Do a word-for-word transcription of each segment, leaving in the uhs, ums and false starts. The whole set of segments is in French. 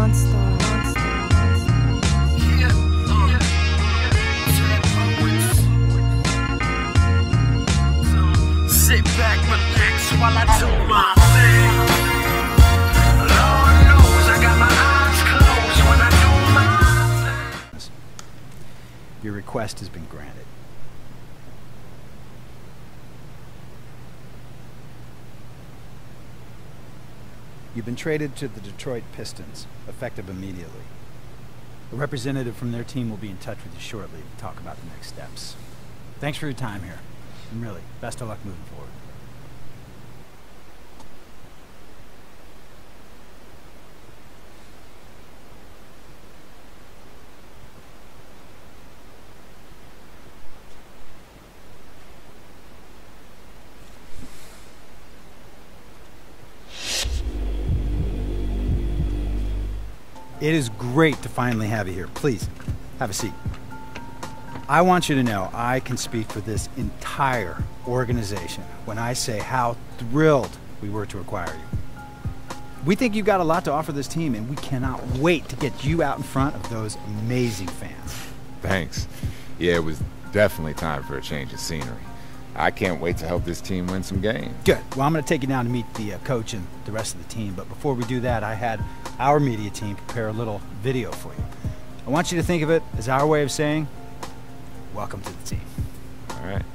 Sit back, relax while I do my thing. Lord knows I got my eyes closed when I do my thing. Your request has been granted. You've been traded to the Detroit Pistons, effective immediately. A representative from their team will be in touch with you shortly to talk about the next steps. Thanks for your time here. And really, best of luck moving forward. It is great to finally have you here. Please, have a seat. I want you to know I can speak for this entire organization when I say how thrilled we were to acquire you. We think you've got a lot to offer this team, and we cannot wait to get you out in front of those amazing fans. Thanks. Yeah, it was definitely time for a change of scenery. I can't wait to help this team win some games. Good. Well, I'm going to take you down to meet the uh, coach and the rest of the team, but before we do that, I had our media team prepare a little video for you. I want you to think of it as our way of saying, welcome to the team. All right.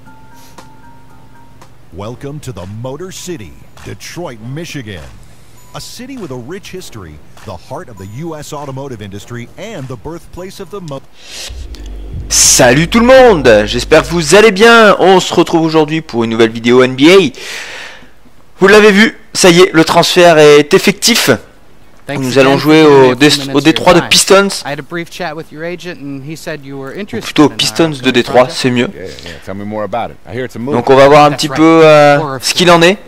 Welcome to the Motor City, Detroit, Michigan. A city with a rich history, the heart of the U S automotive industry, and the birthplace of the mo- Salut tout le monde, j'espère que vous allez bien. On se retrouve aujourd'hui pour une nouvelle vidéo N B A. Vous l'avez vu, ça y est, le transfert est effectif. Nous allons jouer au, au Détroit de Pistons, ou plutôt Pistons de Détroit, c'est mieux. Donc on va voir un petit peu euh, ce qu'il en est.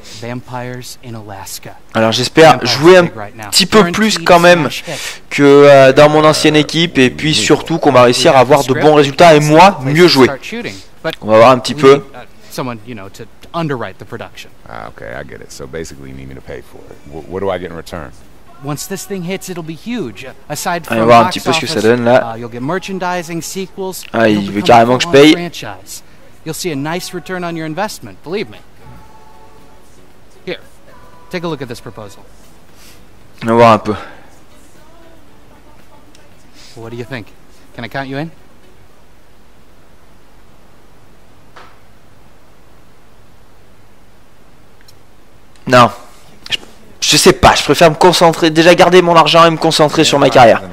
Alors j'espère jouer un petit peu plus quand même que euh, dans mon ancienne équipe, et puis surtout qu'on va réussir à avoir de bons résultats et moi mieux jouer. On va voir un petit peu. Ah, okay, I get it. So basically you need me to pay for it. W what do I get in return? Once this thing hits, it'll be huge. Aside Allez, from voir un box petit peu ce que ça office, donne là. uh, you'll get merchandising, sequels. Ah, il You'll veut become carrément a que je full-on paye. franchise. You'll see a nice return on your investment, believe me. Here, take a look at this proposal. On va voir un peu. What do you think? Can I count you in? Non. Je, je sais pas, je préfère me concentrer, déjà garder mon argent et me concentrer sur ma carrière.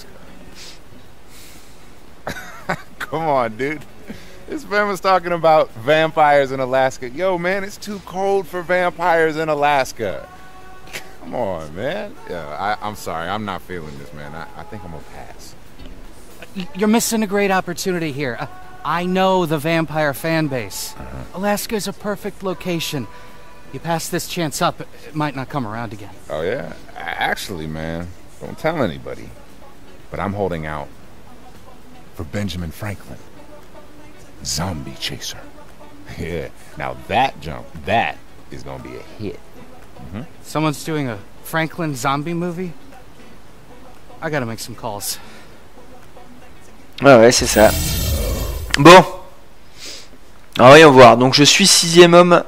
Come on, dude. This man was talking about vampires in Alaska. Yo, man, it's too cold for vampires in Alaska. Come on, man. Yeah, I, I'm sorry. I'm not feeling this, man. I, I think I'm gonna pass. You're missing a great opportunity here. Uh, I know the vampire fan base. Uh-huh. Alaska is a perfect location. You pass this chance up, it might not come around again. Oh, yeah? Actually, man, don't tell anybody. But I'm holding out for Benjamin Franklin. Zombie Chaser. Yeah. Now that jump, that is gonna be a hit. Mm-hmm. Someone's doing a Franklin zombie movie? I gotta make some calls. Ouais, ouais, c'est ça. Bon. Alors, voyons voir. Donc, je suis sixième homme.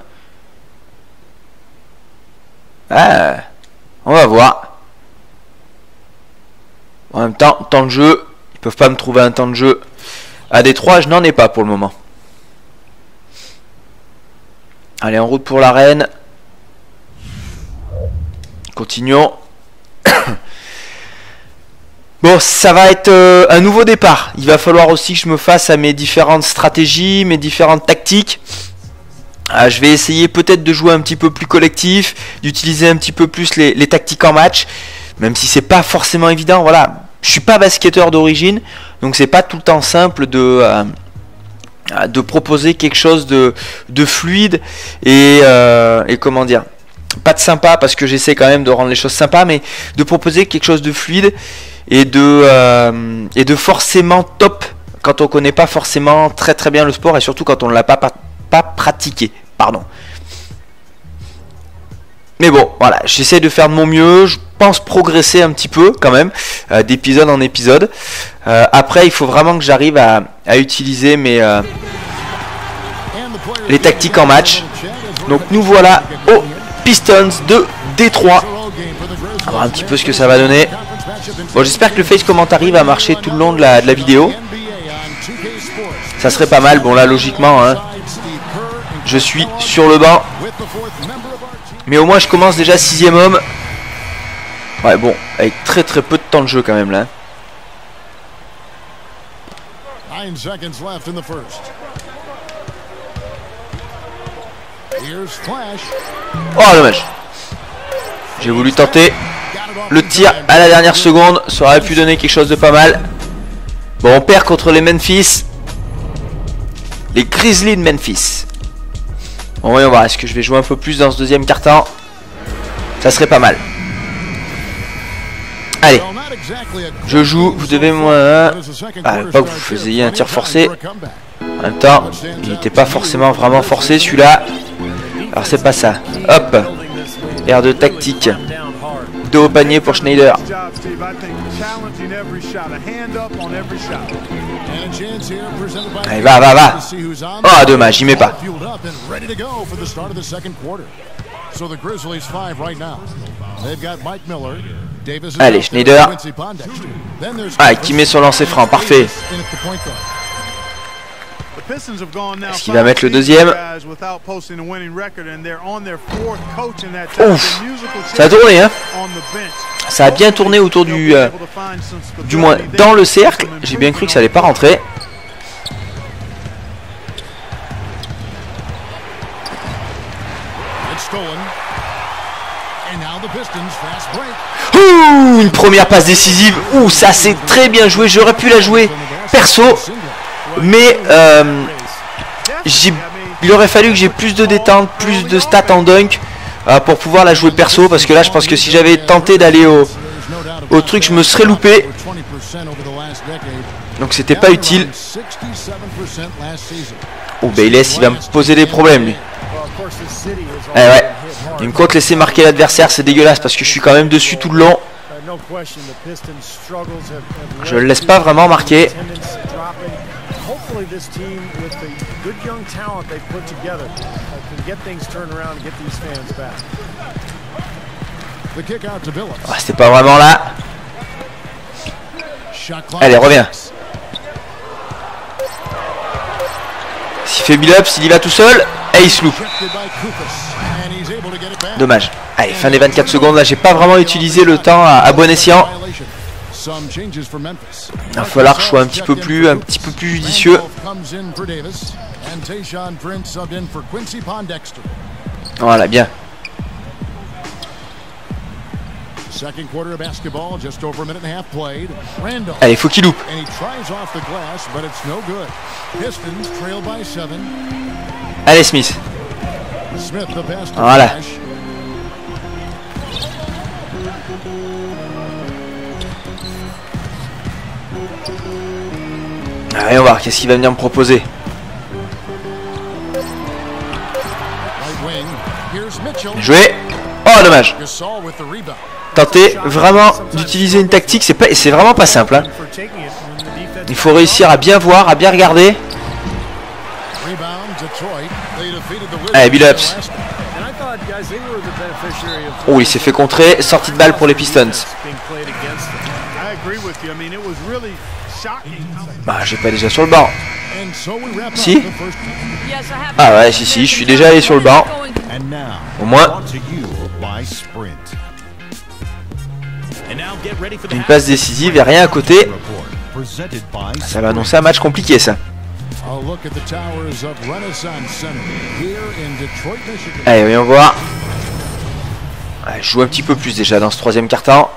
Ah, on va voir. En même temps, temps de jeu, ils peuvent pas me trouver un temps de jeu à Détroit, je n'en ai pas pour le moment. Allez, en route pour l'arène. Continuons. Bon, ça va être euh, un nouveau départ. Il va falloir aussi que je me fasse à mes différentes stratégies, mes différentes tactiques. Ah, je vais essayer peut-être de jouer un petit peu plus collectif, d'utiliser un petit peu plus les, les tactiques en match, même si c'est pas forcément évident. Voilà, je suis pas basketteur d'origine, donc c'est pas tout le temps simple de euh, de proposer quelque chose de de fluide et euh, et comment dire, pas de sympa, parce que j'essaie quand même de rendre les choses sympas, mais de proposer quelque chose de fluide et de euh, et de forcément top quand on connaît pas forcément très très bien le sport, et surtout quand on ne l'a pas pas pratiqué, pardon. Mais bon, voilà, j'essaie de faire de mon mieux. Je pense progresser un petit peu quand même, euh, d'épisode en épisode. Euh, après, il faut vraiment que j'arrive à, à utiliser mes euh, les tactiques en match. Donc nous voilà aux Pistons de Détroit. On va voir un petit peu ce que ça va donner. Bon, j'espère que le face commentary va marcher tout le long de la, de la vidéo. Ça serait pas mal. Bon là, logiquement, hein, je suis sur le banc. Mais au moins je commence déjà sixième homme. Ouais bon, avec très très peu de temps de jeu quand même là. Oh dommage. J'ai voulu tenter le tir à la dernière seconde. Ça aurait pu donner quelque chose de pas mal. Bon, on perd contre les Memphis. Les Grizzlies de Memphis. Bon, voyons voir, est-ce que je vais jouer un peu plus dans ce deuxième quart-temps? Ça serait pas mal. Allez, je joue, vous devez moi... Ah, pas que vous faisiez un tir forcé. En même temps, il n'était pas forcément vraiment forcé celui-là. Alors c'est pas ça. Hop, air de tactique. Dos au panier pour Schneider. Allez, va, va, va. Oh, dommage, il met pas. Allez, Schneider. Ah, qui met son lancer franc, parfait. Est-ce qu'il va mettre le deuxième? Ouf, ça a tourné, hein. Ça a bien tourné autour du... Euh, du moins dans le cercle. J'ai bien cru que ça allait pas rentrer. Ouh, une première passe décisive. Ouh, ça c'est très bien joué. J'aurais pu la jouer perso. Mais euh, il aurait fallu que j'ai plus de détente, plus de stats en dunk euh, pour pouvoir la jouer perso. Parce que là je pense que si j'avais tenté d'aller au, au truc, je me serais loupé. Donc c'était pas utile. Oh Bayless, il va me poser des problèmes lui. Eh ouais, il me compte laisser marquer l'adversaire, c'est dégueulasse parce que je suis quand même dessus tout le long. Je le laisse pas vraiment marquer. Ah, c'était pas vraiment là. Allez, reviens. S'il fait build-up, s'il y va tout seul, et il se loupe. Dommage. Allez, fin des vingt-quatre secondes. Là, j'ai pas vraiment utilisé le temps à, à bon escient. Il va falloir que je sois un petit peu plus, un petit peu plus judicieux. Voilà, bien. Allez, faut qu'il loupe. Allez, Smith. Voilà. Allez, on va voir qu'est-ce qu'il va venir me proposer. Joué. Oh, dommage. Tenter vraiment d'utiliser une tactique, c'est pas, c'est vraiment pas simple. Hein. Il faut réussir à bien voir, à bien regarder. Allez, build-ups. Oh, il s'est fait contrer. Sortie de balle pour les Pistons. Bah, j'ai pas déjà sur le banc. Si? Ah ouais, si, si, je suis déjà allé sur le banc. Au moins. Une passe décisive et rien à côté. Ça va annoncer un match compliqué, ça. Allez, voyons voir. Allez, je joue un petit peu plus déjà dans ce troisième quart-temps.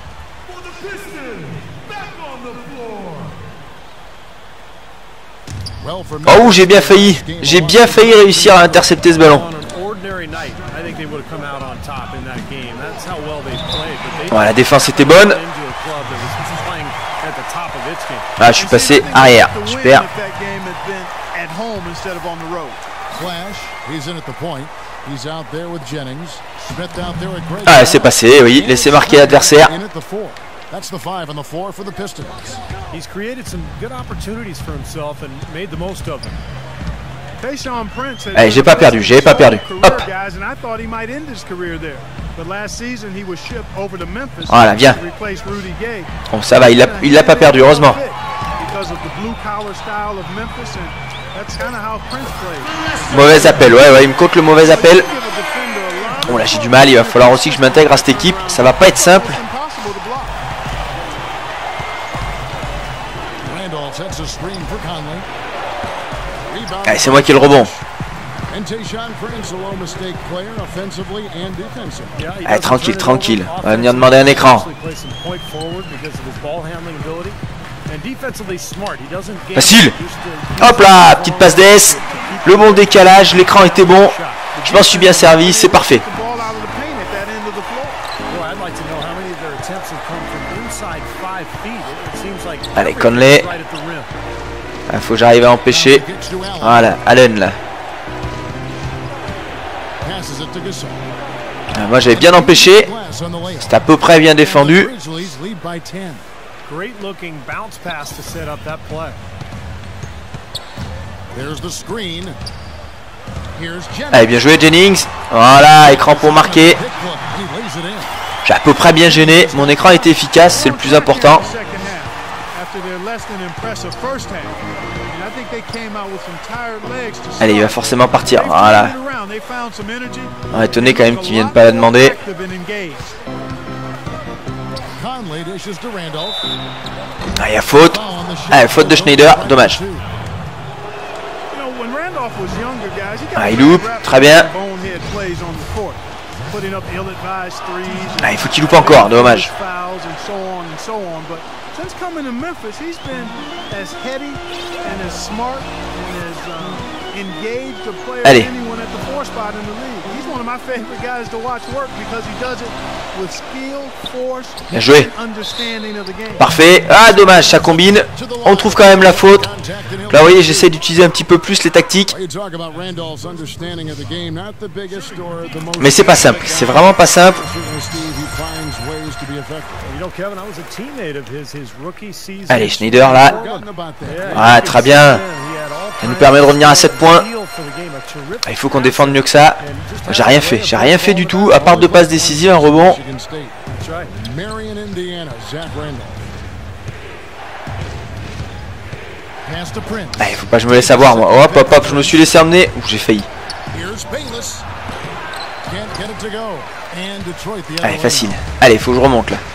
Oh, j'ai bien failli. J'ai bien failli réussir à intercepter ce ballon. Bon, la défense était bonne. Ah, je suis passé arrière. Super. Ah, c'est passé, oui. Laissez marquer l'adversaire. That's the five on the floor for the Pistons. He's created some good opportunities for himself and made the most of them. Allez, j'ai pas perdu, j'ai pas perdu. Hop. Voilà, viens. Bon, ça va, il l'a il l'a pas perdu, heureusement. Mauvais appel, ouais, ouais, il me compte le mauvais appel. Bon, là, j'ai du mal, il va falloir aussi que je m'intègre à cette équipe. Ça va pas être simple. Allez, c'est moi qui ai le rebond. Allez, tranquille, tranquille. On va venir demander un écran. Facile. Hop là, petite passe d'S. Le bon décalage, l'écran était bon. Je m'en suis bien servi, c'est parfait. Allez, Conley. Il faut que j'arrive à empêcher. Voilà, Allen là. Ah, moi j'avais bien empêché. C'est à peu près bien défendu. Allez, bien joué Jennings. Voilà, écran pour marquer. J'ai à peu près bien gêné. Mon écran était efficace, c'est le plus important. Allez, il va forcément partir. Voilà. On est étonné quand même qu'ils viennent pas la demander. Ah, il y a faute. Ah, faute de Schneider, dommage. Ah, il loupe, très bien. Ah, il faut qu'il loupe encore, dommage. Since coming to Memphis, he's been as heady and as smart and as uh, engaged a player as anyone at the four spot in the league. He's one of my favorite guys to watch work because he does it with skill, force, and understanding of the game. Parfait. Ah, dommage, ça combine. On trouve quand même la faute. Là, vous voyez, j'essaie d'utiliser un petit peu plus les tactiques. Mais c'est pas simple. C'est vraiment pas simple. Allez, Schneider là. Ah, très bien. Ça nous permet de revenir à sept points. Ah, il faut qu'on défende mieux que ça. J'ai rien fait. J'ai rien fait du tout. À part deux passes décisives, un rebond. Ah, il faut pas que je me laisse avoir moi. Hop, hop, hop. Je me suis laissé emmener. Ouh, j'ai failli. Allez, facile. Allez, il faut que je remonte là.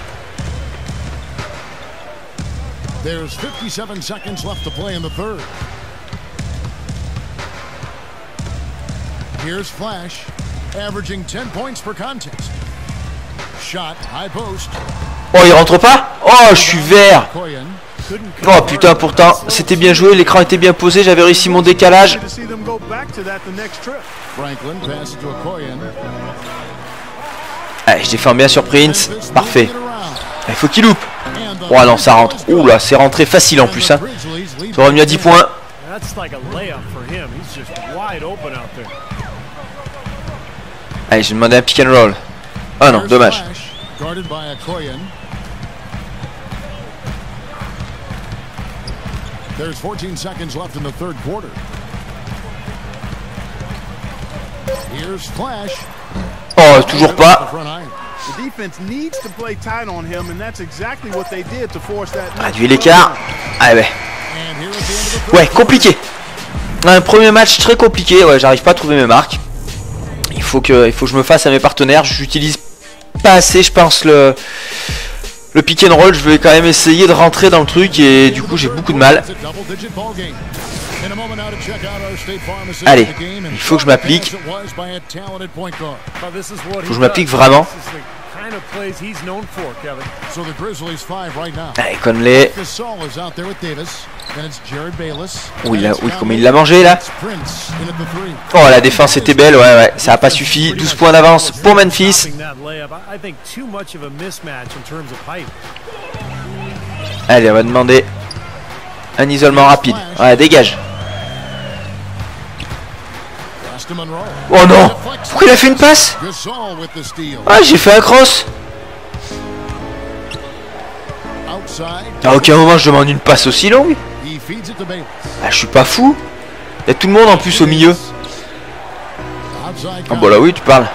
There's fifty-seven seconds left to play in the third. Here's Flash, averaging ten points per contest. Shot, high post. Oh, il rentre pas? Oh, je suis vert. Oh putain, pourtant, c'était bien joué, l'écran était bien posé, j'avais réussi mon décalage. Allez, je défends bien sur Prince. Parfait. Il faut qu'il loupe. Oh non, ça rentre. Ouh là, c'est rentré facile en plus. Hein. Ça aurait mis à dix points. Allez, je vais demander un pick and roll. Ah non, dommage. There's fourteen seconds left in the third quarter. Here's Flash. Oh, toujours pas. Réduit l'écart. Ah ouais. Ouais, compliqué. Un premier match très compliqué. Ouais, j'arrive pas à trouver mes marques. Il faut que, il faut que je me fasse à mes partenaires. J'utilise pas assez, je pense, le le pick and roll. Je vais quand même essayer de rentrer dans le truc et du coup j'ai beaucoup de mal. Allez, il faut que je m'applique. Il faut que je m'applique vraiment. Allez, Conley. Oui, là, oui, comment il l'a mangé là. Oh, la défense était belle, ouais, ouais, ça n'a pas suffi. douze points d'avance pour Memphis. Allez, on va demander un isolement rapide. Ouais, dégage. Oh non! Pourquoi il a fait une passe? Ah, j'ai fait un cross! À aucun moment je demande une passe aussi longue. Ah, je suis pas fou. Il y a tout le monde en plus au milieu. Ah bon là oui, tu parles.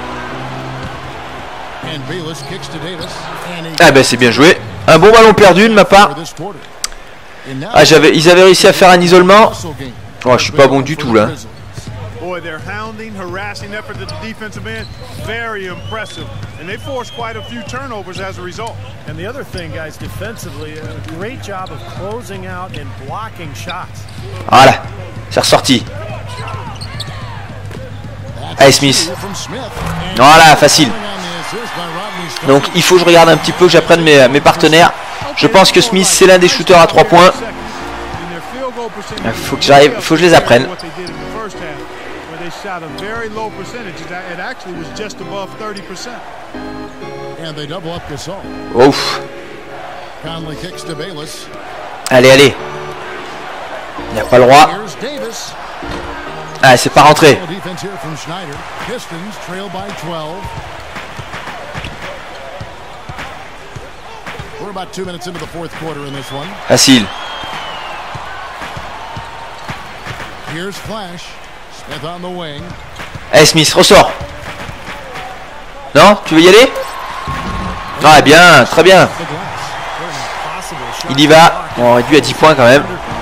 Ah ben c'est bien joué. Un bon ballon perdu de ma part. Ah, j'avais, ils avaient réussi à faire un isolement. Oh, je suis pas bon du tout là. Boy, their hounding, harassing effort at the defensive end, very impressive. And they forced quite a few turnovers as a result. And the other thing, guys, defensively, a great job of closing out and blocking shots. Voilà, c'est ressorti. Allez, Smith. Voilà, facile. Donc, il faut que je regarde un petit peu, que j'apprenne mes, mes partenaires. Je pense que Smith, c'est l'un des shooters à trois points. Il faut que j'arrive, faut que je les apprenne. Shot a very low percentage. It actually was just above thirty percent. And they double up Gasol. Ouf. Conley kicks to Bayless. Allez, allez. Il n'y a pas le droit. Ah, c'est pas rentré. Defense here from Schneider. Pistons trail by twelve. We're about two minutes into the fourth quarter in this one. Facile. Here's Flash. Smith on the wing. Allez, Smith, ressort. Non, tu veux y aller? Ah, bien, très bien. Il y va. On aurait dû à dix points quand même.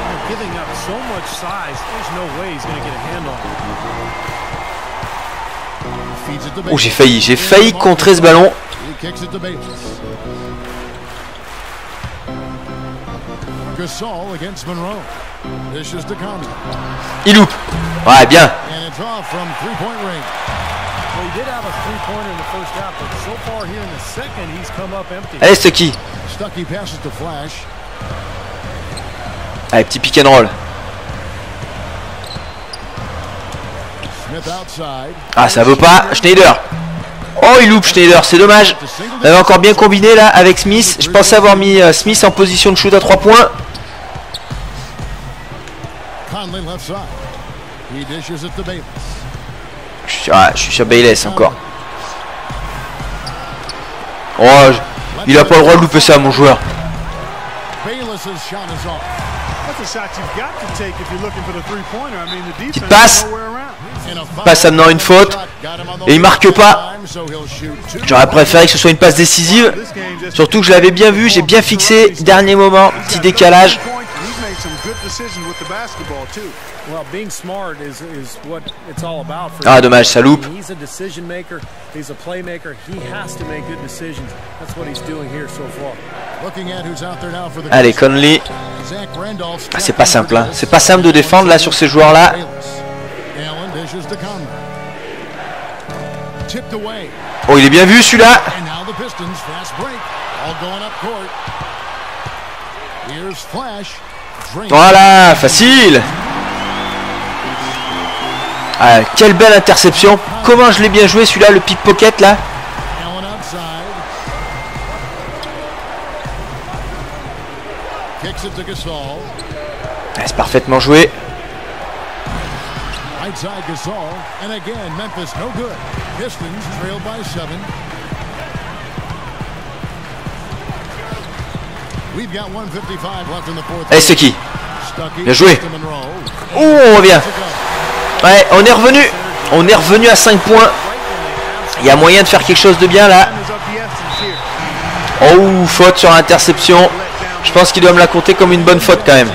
Oh, j'ai failli, j'ai failli contrer ce ballon. Il loupe. Ouais, bien. Allez, Stucky. Allez, petit pick and roll. Ah, ça veut pas. Schneider. Oh, il loupe Schneider, c'est dommage. On avait encore bien combiné là avec Smith. Je pensais avoir mis euh, Smith en position de shoot à trois points. Je suis, ah, je suis sur Bayless encore. Oh, je, il a pas le droit de louper ça, mon joueur. Petite passe. Passe amenant une faute. Et il marque pas. J'aurais préféré que ce soit une passe décisive. Surtout que je l'avais bien vu, j'ai bien fixé. Dernier moment, petit décalage. Ah, dommage, ça loupe. Allez, Conley. Ah, c'est pas simple, hein. C'est pas simple de défendre là sur ces joueurs là. Oh, il est bien vu celui-là. Voilà, facile. Ah, quelle belle interception. Comment je l'ai bien joué celui-là, le pickpocket là. Ah, c'est parfaitement joué. Allez, c'est qui? Bien joué. Oh, on revient. Ouais, on est revenu. On est revenu à cinq points. Il y a moyen de faire quelque chose de bien là. Oh, faute sur interception. Je pense qu'il doit me la compter comme une bonne faute quand même.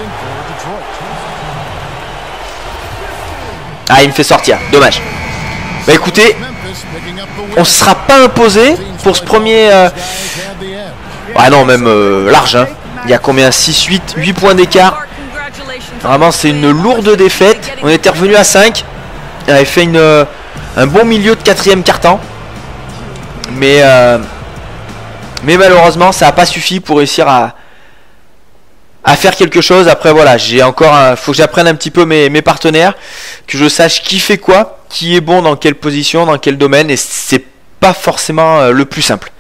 Ah, il me fait sortir. Dommage. Bah écoutez, on ne sera pas imposé pour ce premier... Euh... Ah non, même euh, large. Hein. Il y a combien? six, huit, huit points d'écart. Vraiment, c'est une lourde défaite. On était revenu à cinq. On avait fait une, euh, un bon milieu de quatrième quart-temps. Mais, euh, mais malheureusement, ça n'a pas suffi pour réussir à... à faire quelque chose. Après voilà, j'ai encore un... faut que j'apprenne un petit peu mes, mes partenaires, que je sache qui fait quoi, qui est bon dans quelle position, dans quel domaine, et c'est pas forcément euh, le plus simple.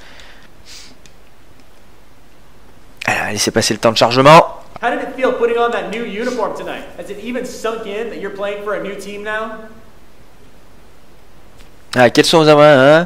Alors, laissez passer le temps de chargement. How did it feel putting on that new uniform tonight? Has it even sunk in that you're playing for a new team now? Ah, quels sont vos amours, hein?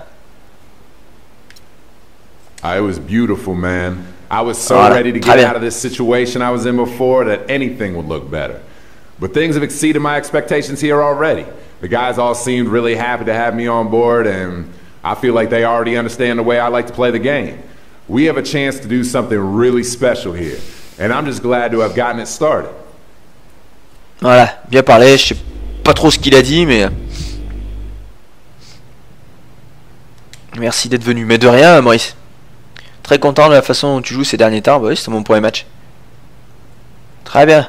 Ah, it was beautiful, man. I was so Voilà, ready to très get bien. out of this situation I was in before that anything would look better. But things have exceeded my expectations here already. The guys all seemed really happy to have me on board, and I feel like they already understand the way I like to play the game. We have a chance to do something really special here, and I'm just glad to have gotten it started. Voilà, bien parlé. Je sais pas trop ce qu'il a dit, mais merci d'être venu. Mais de rien, Maurice. Très content de la façon dont tu joues ces derniers temps. Bah oui, c'était mon premier match. Très bien.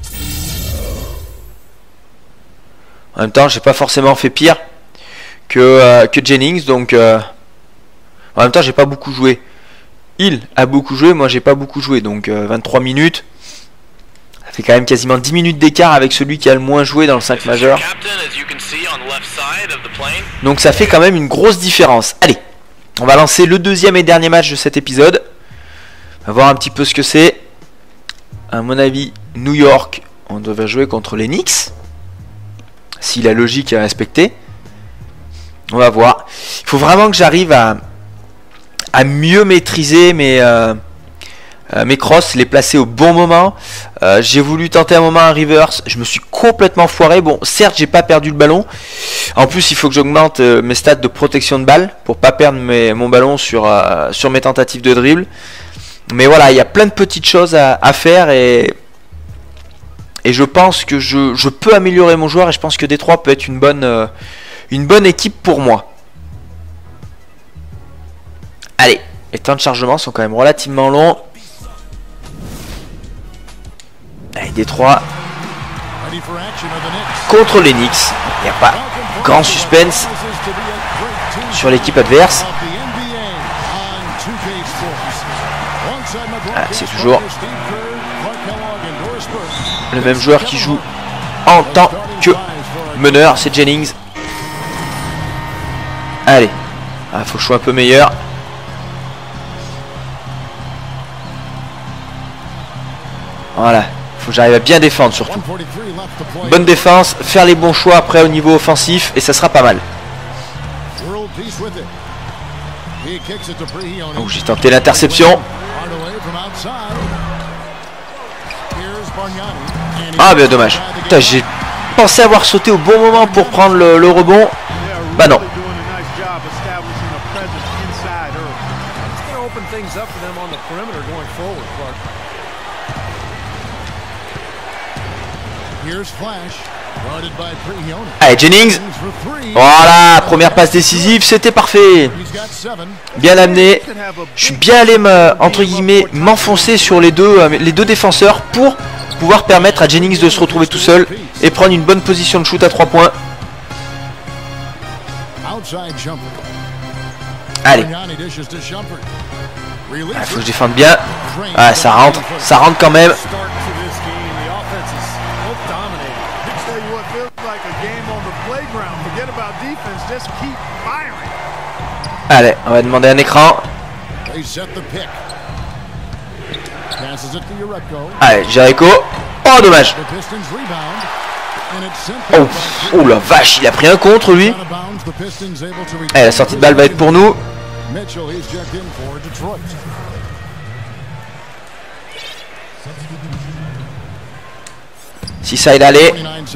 En même temps, j'ai pas forcément fait pire que, euh, que Jennings, donc euh, en même temps, j'ai pas beaucoup joué. Il a beaucoup joué, moi j'ai pas beaucoup joué, donc euh, vingt-trois minutes. Ça fait quand même quasiment dix minutes d'écart avec celui qui a le moins joué dans le cinq majeur. Donc ça fait quand même une grosse différence. Allez, on va lancer le deuxième et dernier match de cet épisode. On va voir un petit peu ce que c'est. À mon avis, New York, on devrait jouer contre les Knicks. Si la logique est respectée. On va voir. Il faut vraiment que j'arrive à, à mieux maîtriser mes, euh, euh, mes crosses, les placer au bon moment. Euh, j'ai voulu tenter un moment un reverse. Je me suis complètement foiré. Bon, certes, j'ai pas perdu le ballon. En plus, il faut que j'augmente euh, mes stats de protection de balle pour pas perdre mes, mon ballon sur, euh, sur mes tentatives de dribble. Mais voilà, il y a plein de petites choses à, à faire et... Et je pense que je, je peux améliorer mon joueur et je pense que Détroit peut être une bonne, euh, une bonne équipe pour moi. Allez, les temps de chargement sont quand même relativement longs. Allez, Détroit contre les Knicks. Il n'y a pas grand suspense sur l'équipe adverse. Ah, c'est toujours le même joueur qui joue en tant que meneur, c'est Jennings. Allez, ah, faut que je sois un peu meilleur. Voilà, faut que j'arrive à bien défendre surtout. Bonne défense, faire les bons choix après au niveau offensif et ça sera pas mal. Oh, j'ai tenté l'interception. Ah ben dommage. Putain, j'ai pensé avoir sauté au bon moment pour prendre le, le rebond. Bah non. Allez, Jennings. Voilà, première passe décisive, c'était parfait. Bien amené. Je suis bien allé me, entre guillemets, m'enfoncer sur les deux, euh, les deux défenseurs pour pouvoir permettre à Jennings de se retrouver tout seul et prendre une bonne position de shoot à trois points. Allez. Il ah, faut que je défende bien. Ah, ça rentre, ça rentre quand même. Allez, on va demander un écran. Allez, Jericho. Oh, dommage. Oh, oh la vache, il a pris un contre lui. Allez, la sortie de balle va être pour nous. Si ça est allé.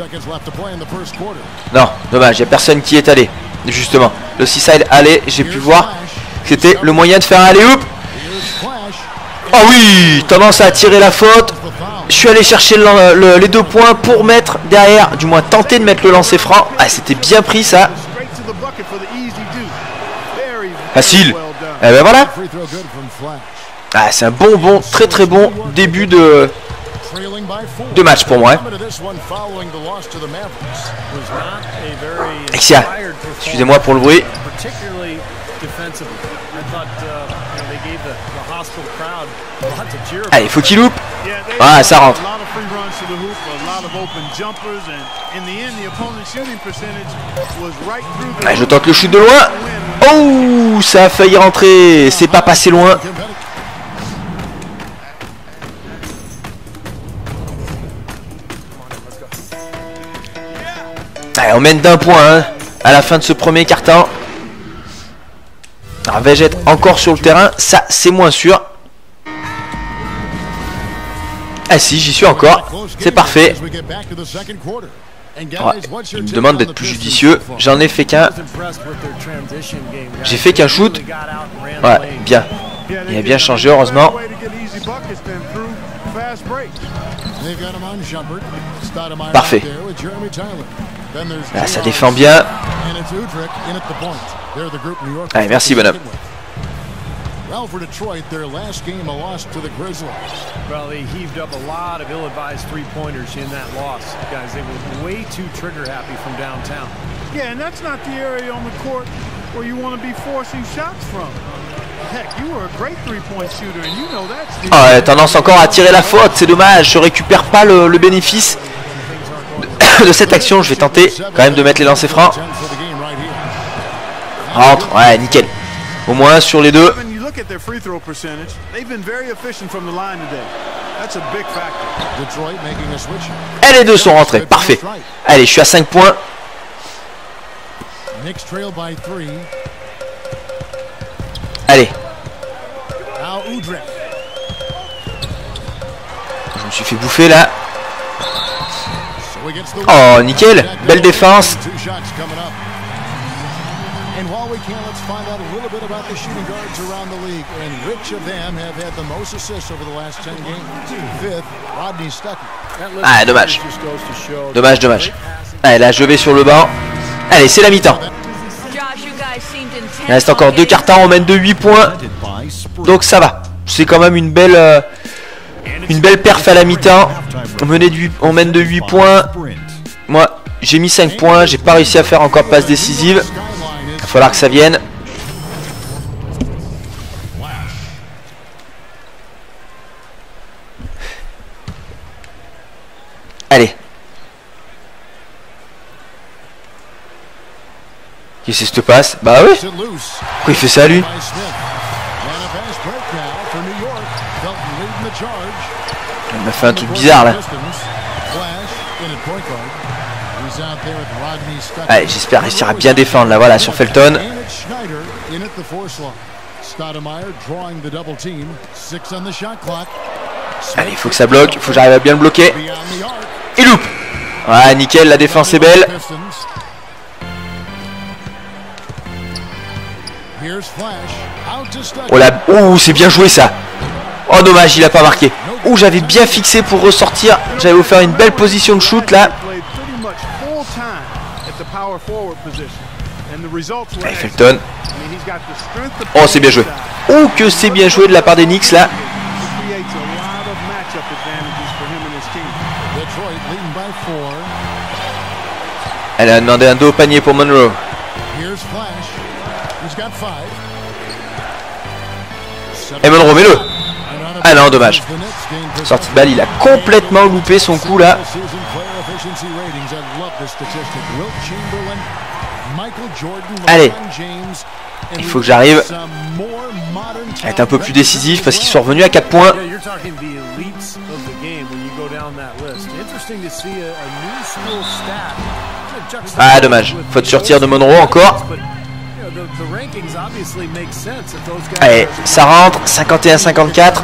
Non, dommage, il n'y a personne qui est allé. Justement, le seaside allait, j'ai pu voir que c'était le moyen de faire un alley-oop. Oh oui, tendance à tirer la faute. Je suis allé chercher le, le, les deux points pour mettre derrière, du moins tenter de mettre le lancer franc. Ah, c'était bien pris ça. Facile. Et ben voilà. Ah, c'est un bon, bon, très très bon début de, de match pour moi. Exia, excusez-moi pour le bruit. Allez, faut qu'il loupe. Ah, ça rentre. Allez, je tente le shoot de loin. Oh, ça a failli rentrer. C'est pas passé loin. Allez, on mène d'un point. Hein. à la fin de ce premier quart-temps. Alors vais-je être encore sur le terrain? Ça c'est moins sûr. Ah si, j'y suis encore. C'est parfait. Ouais, il me demande d'être plus judicieux. J'en ai fait qu'un. J'ai fait qu'un shoot. Ouais, bien. Il a bien changé, heureusement. Parfait. Là, ça défend bien. Allez, merci, bonhomme. Well, for Detroit, their last game, a loss to the Grizzlies. Well, they heaved up a lot of ill-advised three-pointers in that loss. Guys, they were way too trigger-happy from downtown. Yeah, and that's not the area on the court where you want to be forcing shots from. Heck, you were a great three-point shooter, and you know that's the... Ah ouais, tendance encore à tirer la faute, c'est dommage. Je récupère pas le, le bénéfice de, de cette action. Je vais tenter quand même de mettre les lancers francs. Rentre, ouais, nickel. Au moins sur les deux. Look at their free throw percentage. They've been very efficient from the line today. That's a big factor. Detroit making a switch. Et les deux sont rentrés, parfait. Allez, je suis à cinq points. Knicks trail by three. Allez. Now Udrih. Je me suis fait bouffer là. So he gets the Oh, nickel. Belle défense. Two shots coming up. And while we can, let's find out a little bit about the shooting guards around the league and which of them have had the most assists over the last ten games. Fifth, Rodney Stuckey. Ah, dommage. Dommage, dommage. Allez, là, je vais sur le banc. Allez, c'est la mi-temps. Il reste encore deux quarts-temps, on mène de huit points. Donc ça va. C'est quand même une belle euh, une belle perf à la mi-temps. On, on mène de huit points. Moi, j'ai mis cinq points. J'ai pas réussi à faire encore passe décisive. Il va falloir que ça vienne. Allez. Qu'est-ce que se passe? Bah oui. Pourquoi il fait ça lui? Il m'a fait un truc bizarre là. Allez, j'espère réussir à bien défendre là, voilà, sur Felton. Allez, il faut que ça bloque, il faut que j'arrive à bien le bloquer. Il loupe. Ouais, nickel, la défense est belle. Oh là, oh, c'est bien joué ça. Oh dommage, il a pas marqué. Oh, j'avais bien fixé pour ressortir. J'avais offert une belle position de shoot là. Allez, Felton. Oh, c'est bien joué. Oh, que c'est bien joué de la part des Knicks là. Elle a demandé un dos au panier pour Monroe. Et Monroe, mets-le. Ah non, dommage. Sortie de balle, il a complètement loupé son coup là. Allez. Il faut que j'arrive à être un peu plus décisif parce qu'ils sont revenus à quatre points. Ah, dommage. Faute sur tir de Monroe encore. Allez, ça rentre. cinquante et un à cinquante-quatre.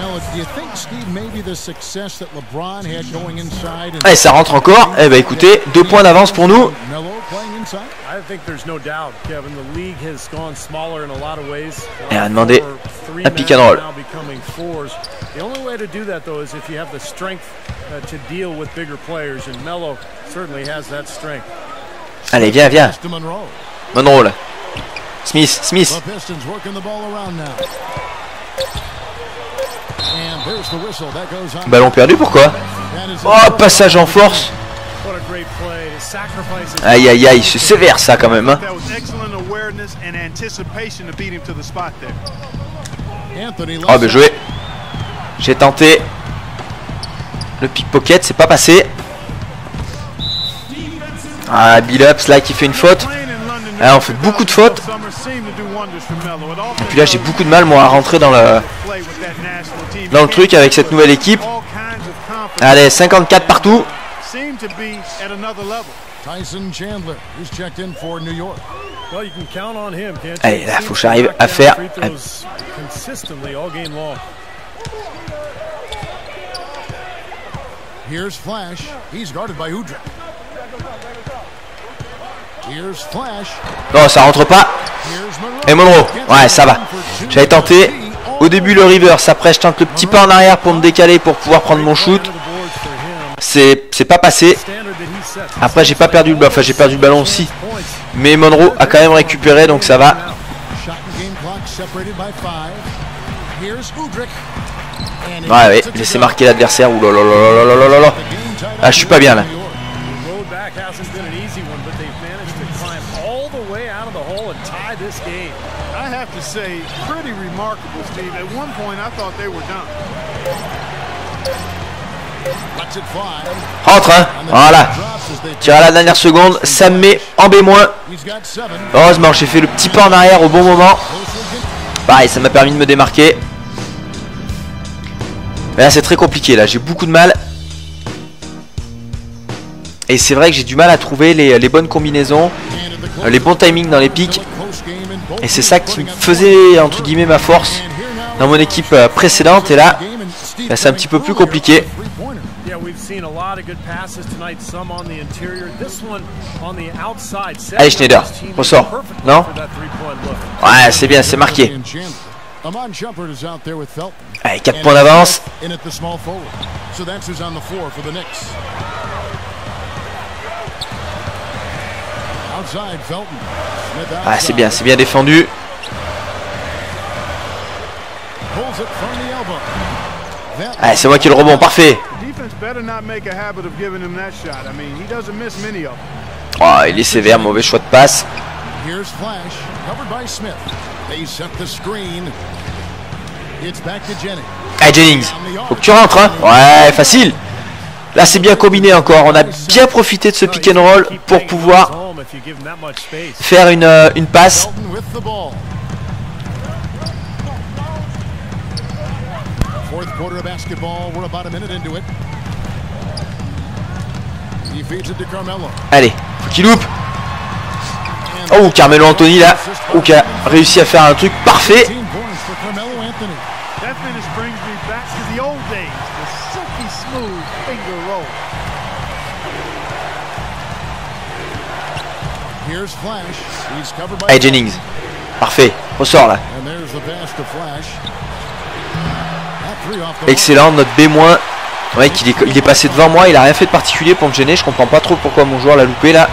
Allez, ça rentre encore. Eh ben écoutez, deux points d'avance pour nous. Et on a demandé un pick and roll. Allez, viens, viens. Monroe là. Smith, Smith. Ballon perdu, pourquoi? Oh, passage en force. Aïe, aïe, aïe, c'est sévère ça quand même. Hein. Oh, bien joué. J'ai tenté le pickpocket, c'est pas passé. Ah, Billups là qui fait une faute. Ah, on fait beaucoup de fautes. Et puis là j'ai beaucoup de mal moi à rentrer dans le dans le truc avec cette nouvelle équipe. Allez, cinquante-quatre partout. Tyson Chandler, who's checked in for New York. Well, you can count on him, can't you? Allez, là, faut que j'arrive à faire. Consistently all game long. Here's Flash. He's guarded by Udrih. Here's Flash. Non, ça rentre pas. Et Monroe. Ouais, ça va. J'avais tenté. Au début, le reverse. Après, je tente le petit pas en arrière pour me décaler pour pouvoir prendre mon shoot. C'est c'est pas passé. Après, j'ai pas perdu le ballon. Enfin, j'ai perdu le ballon aussi. Mais Monroe a quand même récupéré, donc ça va. Ouais, ouais, laissez marquer l'adversaire. Ouh là là là là là là là. Ah, je suis pas bien là. I have to say, pretty remarkable, Steve. At one point, I thought they were done. Rentre, hein. Voilà. Tire à la dernière seconde. Ça me met en B-. Heureusement, j'ai fait le petit pas en arrière au bon moment. Pareil, ça m'a permis de me démarquer. Mais là, c'est très compliqué. Là, j'ai beaucoup de mal. Et c'est vrai que j'ai du mal à trouver les, les bonnes combinaisons, les bons timings dans les pics. Et c'est ça qui me faisait, entre guillemets, ma force dans mon équipe précédente. Et là, là c'est un petit peu plus compliqué. Allez, Schneider, ressort. Non? Ouais, c'est bien, c'est marqué. Allez, quatre points d'avance. Ah, c'est bien, c'est bien défendu. Ah, c'est moi qui ai le rebond, parfait. Oh, il est sévère, mauvais choix de passe. Ah, Jennings, faut que tu rentres, hein. Ouais, facile. Là, c'est bien combiné encore. On a bien profité de ce pick and roll pour pouvoir faire une, euh, une passe. Allez, faut qu'il loupe. Oh, Carmelo Anthony là, oh, qui a réussi à faire un truc parfait. Allez, Jennings, parfait, ressort là. Excellent, notre B-. Ouais, qu'il est, il est passé devant moi, il a rien fait de particulier pour me gêner. Je comprends pas trop pourquoi mon joueur l'a loupé là.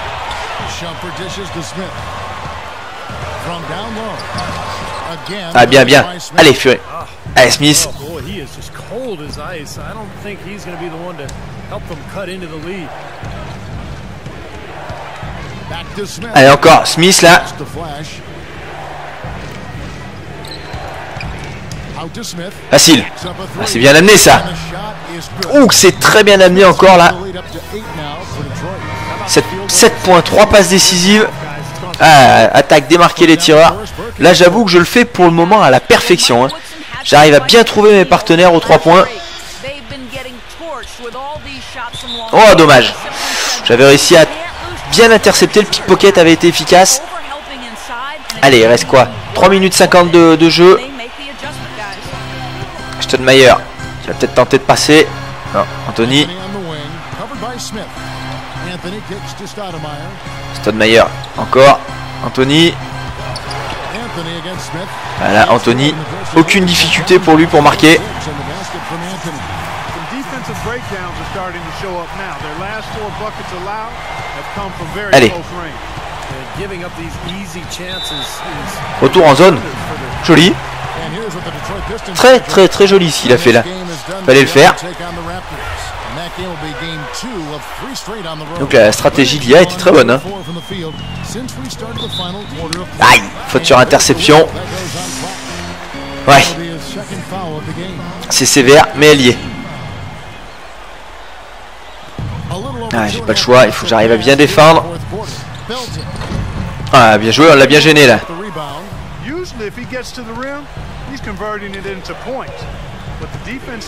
Ah, bien, bien. Allez, Fury. Allez, Smith. Allez, encore Smith là. Facile. Ah, c'est bien amené ça. Ouh, c'est très bien amené encore là. sept points, trois passes décisives. Ah, attaque, démarquer les tireurs. Là, j'avoue que je le fais pour le moment à la perfection, hein. J'arrive à bien trouver mes partenaires aux trois points. Oh, dommage. J'avais réussi à bien intercepter. Le pickpocket avait été efficace. Allez, il reste quoi? trois minutes cinquante-deux de jeu. Stoudemire qui va peut-être tenter de passer. Non, Anthony. Stoudemire, encore. Anthony. Voilà, Anthony. Aucune difficulté pour lui pour marquer. Allez. Retour en zone. Joli. Très très très joli ce qu'il a fait là. Fallait le faire. Donc la stratégie de l'I A était très bonne, hein. Aïe, faute sur interception. Ouais. C'est sévère, mais elle y est. Ah, j'ai pas le choix, il faut que j'arrive à bien défendre. Ah, bien joué, on l'a bien gêné là.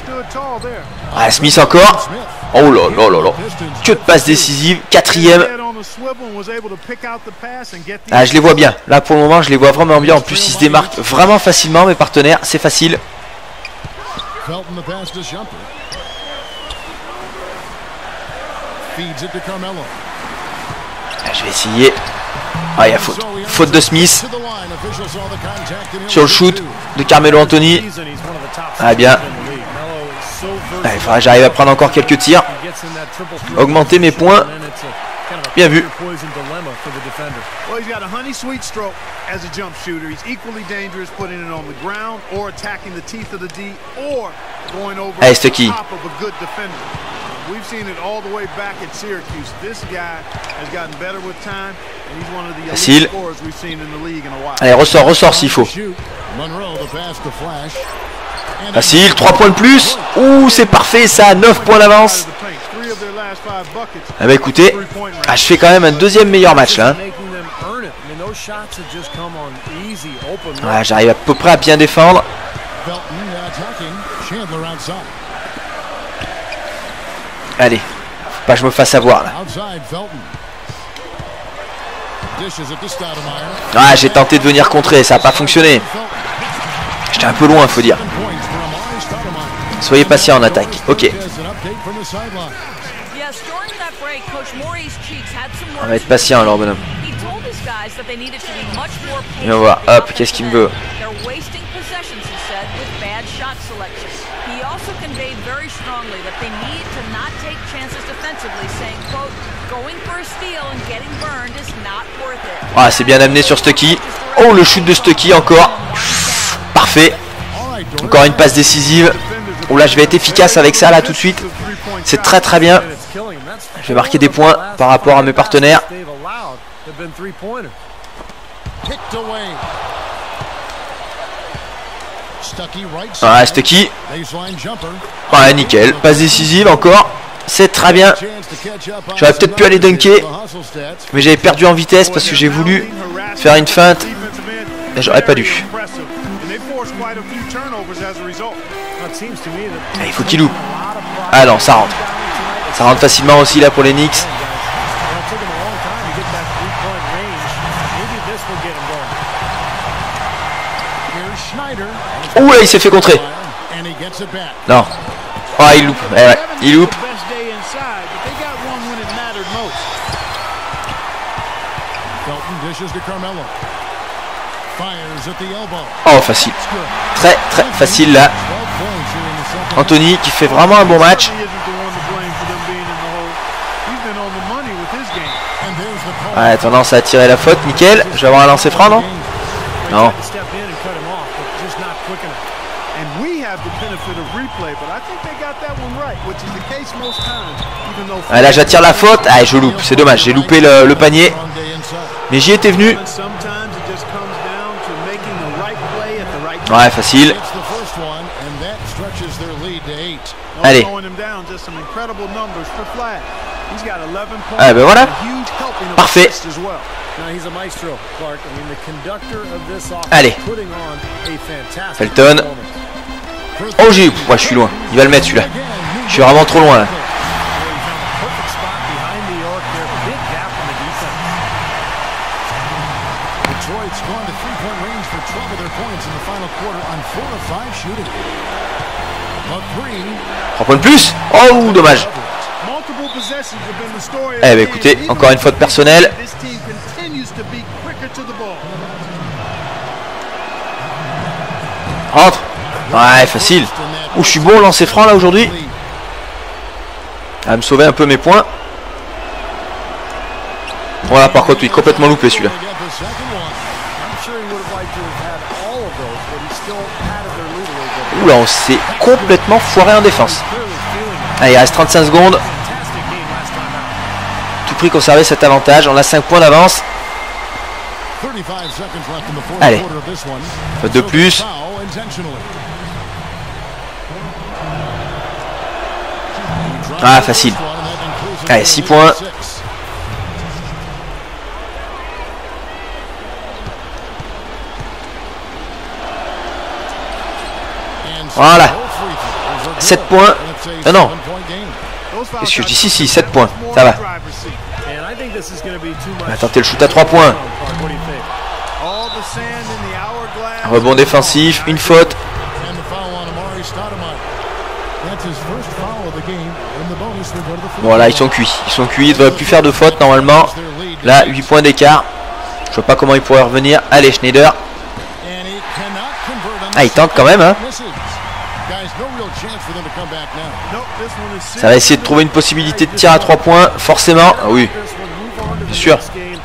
Ah, Smith encore. Oh là là là là. Que de passes décisives. Quatrième. Ah, je les vois bien. Là, pour le moment, je les vois vraiment bien. En plus, ils se démarquent vraiment facilement, mes partenaires. C'est facile. Felton the pass to Jumper. Feeds it to Carmelo. Ah, je vais essayer. Ah, il y a faute. Faute de Smith. Sur le shoot de Carmelo Anthony. Ah, bien. Ah, il faudra que j'arrive à prendre encore quelques tirs. Augmenter mes points. Bien vu. Well, he's got a honey sweet stroke as a jump shooter. He's equally dangerous putting it on the ground or attacking the teeth of the D or going over Allez, the Stuckey. top of a good defender. We've seen it all the way back at Syracuse. This guy has gotten better with time and he's one of the Facile. elite scorers we've seen in the league in a while. Allez, ressort, ressort s'il faut. Monroe the pass to Flash. Facile, trois points de plus. Ouh, c'est parfait ça, neuf points d'avance. Ah bah écoutez, ah, je fais quand même un deuxième meilleur match là. Ouais, j'arrive à peu près à bien défendre. Allez, faut pas que je me fasse avoir là. Ah, j'ai tenté de venir contrer, ça n'a pas fonctionné. J'étais un peu loin, faut dire. Soyez patient en attaque. Ok. On va être patient alors, bonhomme. Et on va voir. Hop, qu'est-ce qu'il me veut? Ah, c'est bien amené sur Stuckey. Oh, le shoot de Stuckey encore. Parfait. Encore une passe décisive. Oh là, je vais être efficace avec ça là tout de suite. C'est très très bien. Je vais marquer des points par rapport à mes partenaires. Ah, Stuckey. Ouais, nickel. Passe décisive encore. C'est très bien. J'aurais peut-être pu aller dunker, mais j'avais perdu en vitesse parce que j'ai voulu faire une feinte. Et j'aurais pas dû. Ah, il faut qu'il loupe. Ah non, ça rentre. Ça rentre facilement aussi là pour les Knicks. Ouh là, il s'est fait contrer. Non. Oh, il loupe. Eh ouais, il loupe. Oh, facile. Très très facile là. Anthony qui fait vraiment un bon match. Ouais, tendance à tirer la faute, nickel. Je vais avoir un lancer franc, non? Non. Ah, là j'attire la faute. Ah, je loupe, c'est dommage, j'ai loupé le, le panier. Mais j'y étais venu. Ouais, facile. Allez. Ah ben voilà. Parfait. Allez. Felton. Oh, j'ai... Ouais, je suis loin. Il va le mettre celui-là. Je suis vraiment trop loin là. trois points de plus. Oh, dommage. Eh ben écoutez, encore une faute personnelle. Rentre. Ouais, facile. Ouh, je suis bon au lancer franc là aujourd'hui. À me sauver un peu mes points. Voilà, par contre, oui, complètement loupé celui-là. Ouh là, on s'est complètement foiré en défense. Allez, il reste trente-cinq secondes. Tout prix conserver cet avantage. On a cinq points d'avance. Allez, faute de plus. Ah, facile. Allez, six points. Voilà. sept points. Non, non. Qu'est-ce que je dis? Si, si, sept points. Ça va. On va tenter le shoot à trois points. Rebond défensif, une faute. Voilà, ils sont cuits. Ils sont cuits, ils ne devraient plus faire de faute normalement. Là, huit points d'écart. Je vois pas comment il pourrait revenir. Allez, Schneider. Ah, il tente quand même, hein. Ça va essayer de trouver une possibilité de tir à trois points, forcément. Ah oui, bien sûr.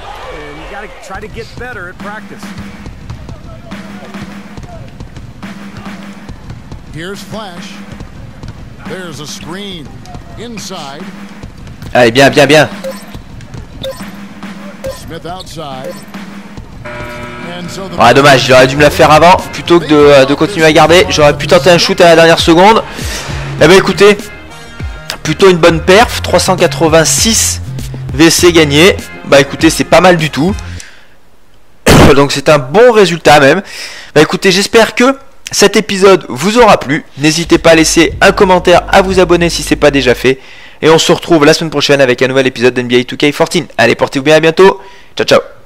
Allez, bien, bien, bien. Ouais, dommage, j'aurais dû me la faire avant plutôt que de, de continuer à garder. J'aurais pu tenter un shoot à la dernière seconde. Eh ben écoutez, plutôt une bonne perf. Trois cent quatre-vingt-six V C gagné. Bah écoutez, c'est pas mal du tout. Donc c'est un bon résultat même. Bah écoutez, j'espère que cet épisode vous aura plu. N'hésitez pas à laisser un commentaire, à vous abonner si ce n'est pas déjà fait. Et on se retrouve la semaine prochaine avec un nouvel épisode d'N B A deux K quatorze. Allez, portez-vous bien, à bientôt. Ciao, ciao.